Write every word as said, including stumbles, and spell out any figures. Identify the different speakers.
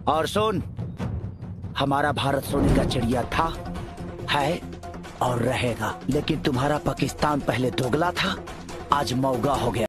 Speaker 1: और सुन, हमारा भारत सोने का चिड़िया था, है और रहेगा, लेकिन तुम्हारा पाकिस्तान पहले दोगला था, आज मौगा हो गया।